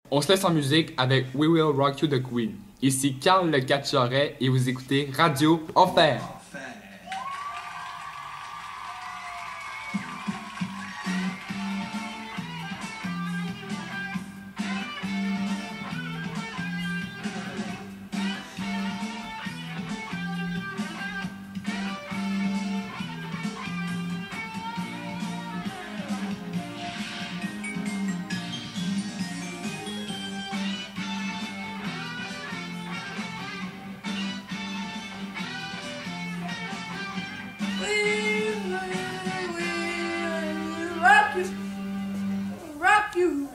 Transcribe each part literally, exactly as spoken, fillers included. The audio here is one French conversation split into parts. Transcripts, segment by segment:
On se laisse en musique avec We Will Rock You the Queen. Ici Carl le Catchoret et vous écoutez Radio Enfer. Rock you.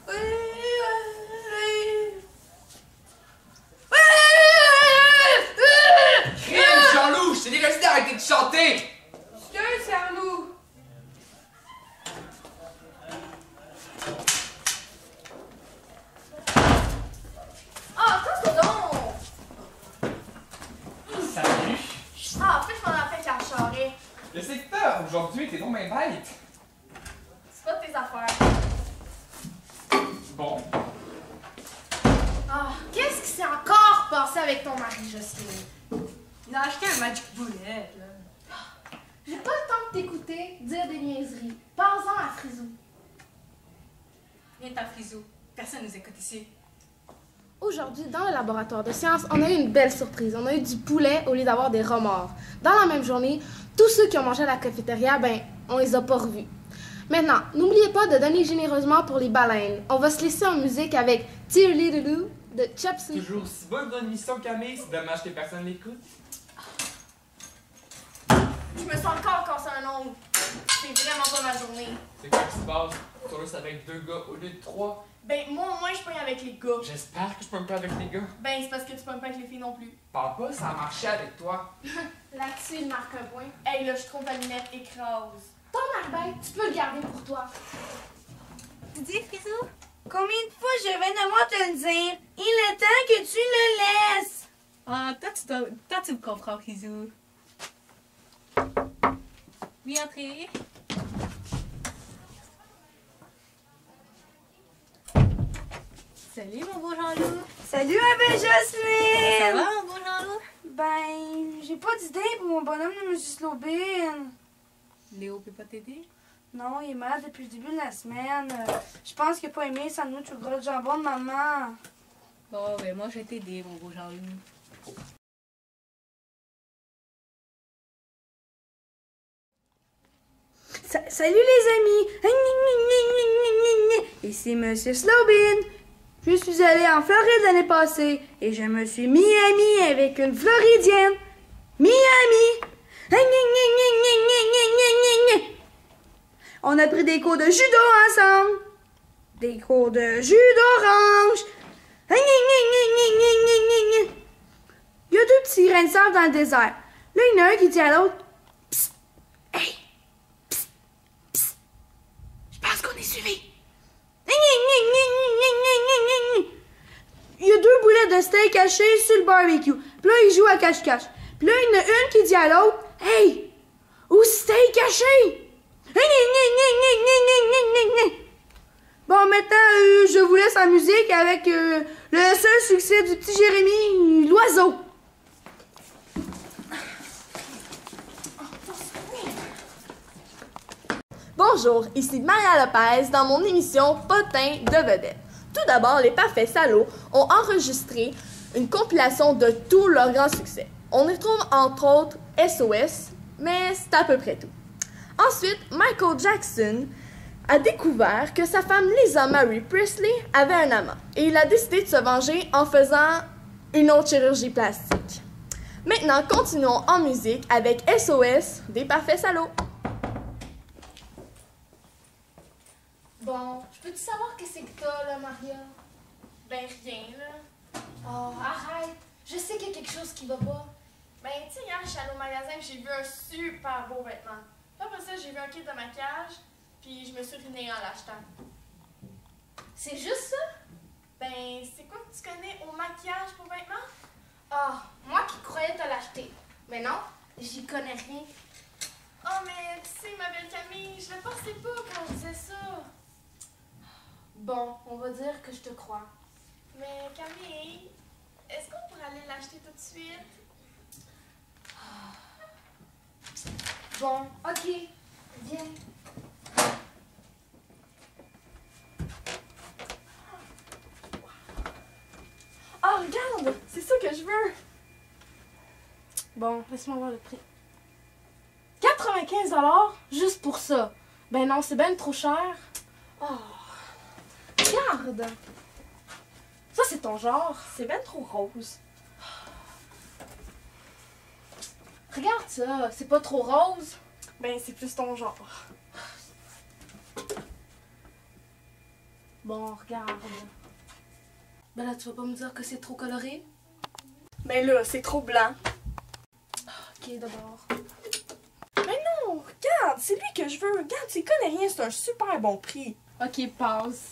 Crime, Jean-Loup, je t'ai déjà dit d'arrêter de chanter! Excuse, Jean-Loup. Ah, ça c'est donc. Salut! Ah, en fait, je m'en rappelle Carl Charret. Le secteur, aujourd'hui, t'es donc bien bête. C'est pas de tes affaires. Bon. Ah, qu'est-ce qui s'est encore passé avec ton mari, Jocelyne? Il a acheté un Magic Bullet, là. J'ai pas le temps de t'écouter dire des niaiseries. Parle-en à Frisou. Viens ta frisou. Personne nous écoute ici. Aujourd'hui, dans le laboratoire de sciences, on a eu une belle surprise. On a eu du poulet au lieu d'avoir des remords. Dans la même journée, tous ceux qui ont mangé à la cafétéria, ben, on les a pas revus. Maintenant, n'oubliez pas de donner généreusement pour les baleines. On va se laisser en musique avec Tirlidaloo de Chopsy. Toujours si bonne dans l'émission, Camille, c'est dommage que personne l'écoute. Je me sens encore cassé un ongle. C'est vraiment pas ma journée. C'est quoi qui se passe? Sur là, c'est avec deux gars au lieu de trois. Ben, moi au moins, je pogne avec les gars. J'espère que je peux me pas avec les gars. Ben, c'est parce que tu pognes pas avec les filles non plus. Parle pas, ça a marché avec toi. Là-dessus, il marque un point. Hey, là, je trouve la lunette écrase. Ton arbeit, tu peux le garder pour toi. Dis, Frisou, combien de fois je vais devoir te le dire? Il est temps que tu le laisses. Ah, toi, tu, dois... toi, tu me comprends, Frisou. Oui, entrez. Salut, mon beau Jean-Loup. Salut, ma belle Jocelyne. Ça va, mon beau Jean-Loup? Ben, j'ai pas d'idée pour mon bonhomme de M. Slobin. Léo peut pas t'aider? Non, il est malade depuis le début de la semaine. Euh, Je pense qu'il a pas aimé le sandwich au gras de jambon de maman. Bon, ben moi, je vais t'aider, mon beau Jean-Loup. Sa- salut les amis! Ici Monsieur Slobin. Je suis allée en Floride l'année passée et je me suis mis amie avec une Floridienne. Miami! On a pris des cours de judo ensemble. Des cours de jus d'orange. Il y a deux petits grains de sable dans le désert. Là, il y en a un qui dit à l'autre: Psst! Hey! Psst! Psst! Je pense qu'on est suivi. Il y a deux boulettes de steak cachées sur le barbecue. Puis là, ils jouent à cache-cache. Puis là, il y en a une qui dit à l'autre: Hey! Où steak caché? Bon, maintenant, euh, je vous laisse en musique avec euh, le seul succès du petit Jérémy, l'oiseau. Bonjour, ici Maria Lopez dans mon émission Potin de vedette. Tout d'abord, les Parfaits Salauds ont enregistré une compilation de tous leurs grands succès. On y trouve entre autres S O S, mais c'est à peu près tout. Ensuite, Michael Jackson a découvert que sa femme Lisa Marie Presley avait un amant et il a décidé de se venger en faisant une autre chirurgie plastique. Maintenant, continuons en musique avec S O S des Parfaits Salauds. Bon, je peux-tu savoir qu'est-ce que t'as, là, Maria? Ben, rien, là. Oh, arrête. Je sais qu'il y a quelque chose qui va pas. Ben, tu sais, hier, je suis allée au magasin et j'ai vu un super beau vêtement. Puis après ça, j'ai vu un kit de maquillage, puis je me suis ruinée en l'achetant. C'est juste ça? Ben, c'est quoi que tu connais au maquillage pour vêtements? Ah, moi qui croyais te l'acheter. Mais non, j'y connais rien. Oh, mais tu sais, ma belle Camille, je le pensais pas quand je disais ça. Bon, on va dire que je te crois. Mais Camille, est-ce qu'on pourrait aller l'acheter tout de suite? Bon, ok, viens. Oh, regarde! C'est ça que je veux! Bon, laisse-moi voir le prix. quatre-vingt-quinze dollars juste pour ça. Ben non, c'est ben trop cher. Oh, regarde! Ça, c'est ton genre. C'est ben trop rose. Regarde ça. C'est pas trop rose. Ben, c'est plus ton genre. Bon, regarde. Ben là, tu vas pas me dire que c'est trop coloré? Ben là, c'est trop blanc. Ok, d'abord. Mais non, regarde, c'est lui que je veux. Regarde, tu connais rien, c'est un super bon prix. Ok, passe.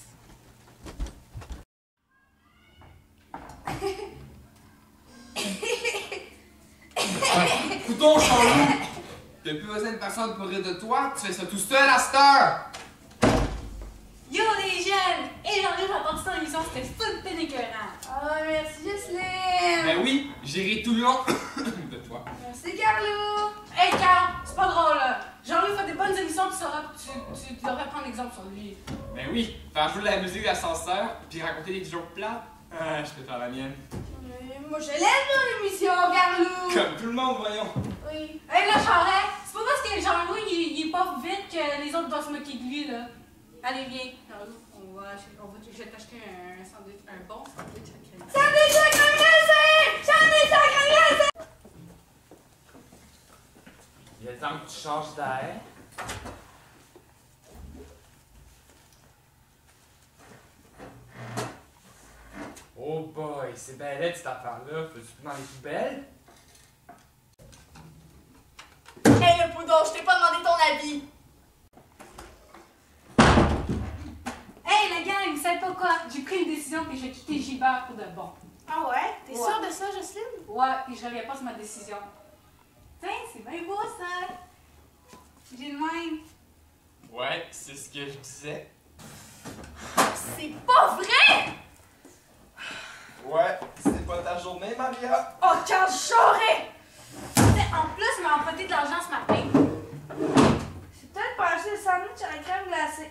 Couton, Charlot! T'as plus besoin de personne pour rire de toi, tu fais ça tout seul à cette heure! Yo les jeunes! Et j'arrive à partir de l'émission, c'était full peine écœurant. Oh, merci Jocelyne! Ben oui, j'ai ri tout le long de toi. Merci Carlo! Hey Carl, c'est pas drôle là! Jean-Louis fait des bonnes émissions, tu, sauras, tu, tu, tu devrais prendre exemple sur lui. Ben oui, faire jouer de la musique d'ascenseur, puis raconter des jokes plats, ah, je peux faire la mienne. Mais moi je l'aime mon émission, Carlo! Comme tout le monde, voyons. Oui. Hey là, Charest, c'est pas parce que Jean-Louis il, il est pas vite que les autres doivent se moquer de lui là. Allez, viens. Jean-Louis, on va, on va, je vais t'acheter un, un sandwich, un bon sandwich à crème. Sandwich à crème glacée! Sandwich à crème glacée! Il est temps que tu changes d'air. Oh boy, c'est bien laid cette affaire-là. Fais-tu dans les poubelles? Hey le poudon, je t'ai pas demandé ton avis. Hey la gang, vous savez pas quoi? J'ai pris une décision que je vais quitter Gilbert pour de bon. Ah ouais? T'es Ouais. sûre de ça, Jocelyne? Ouais, et je reviens pas sur ma décision. Tiens, c'est bien beau ça! J'ai le même. Ouais, c'est ce que je disais. C'est pas vrai! Ouais, c'est pas ta journée, Maria. Oh, Carl Charest! En plus, il m'a emprunté de l'argent ce matin. C'est peut-être pas acheter le sandwich à la crème glacée.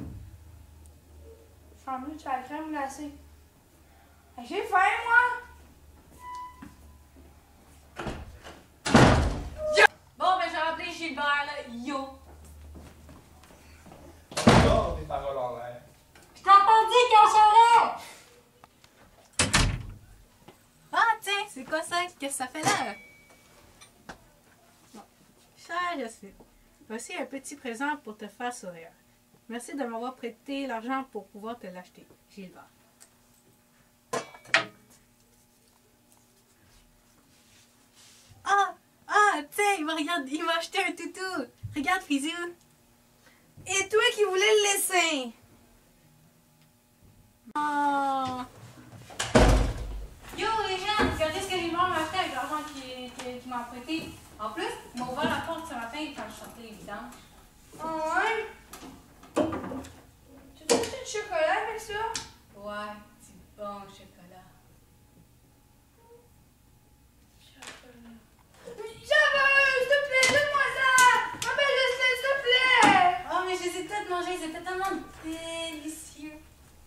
Sandwich à la crème glacée. J'ai faim, moi! Bon, ben, je vais appeler Gilbert, là. Yo! Oh, tes paroles en l'air. Je t'ai entendu, Carl Charest! Ah, tiens, c'est quoi ça? Qu'est-ce que ça fait là? Bon. Chère Jocelyne, voici un petit présent pour te faire sourire. Merci de m'avoir prêté l'argent pour pouvoir te l'acheter. Gilbert. Ah! Ah! Tiens, il m'a regarde, il m'a acheté un toutou! Regarde, Fizou! Et toi qui voulais le laisser! Oh! Yo les gens, regardez ce que j'ai m'a acheté avec l'argent qu'il qu'il- qu'il m'a prêté. En plus, il m'a ouvert la porte ce matin quand je sortais les vidanges. Oh ouais? Tu as acheté du chocolat avec ça? Ouais, c'est bon le chocolat. J'avais, s'il te plaît, donne-moi ça! Ma belle Jocelyne, s'il te plaît! Oh, mais je les ai toutes mangées, ils étaient tellement délicieux.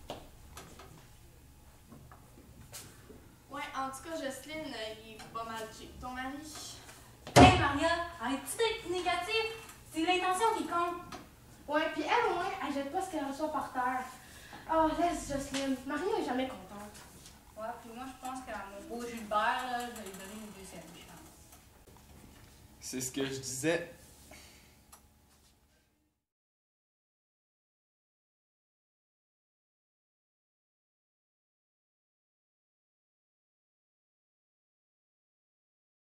Ouais, en tout cas, Jocelyne, euh, il est pas mal cheap. Ton mari? Hey Maria, arrête-tu d'être négative? C'est l'intention qui compte. Ouais, puis elle, au moins, elle jette pas ce qu'elle reçoit par terre. Oh, laisse Jocelyne. Marie est jamais contente. Ouais, puis moi je pense qu'à mon beau Gilbert, là, je vais lui donner une deuxième chance. C'est ce que je disais.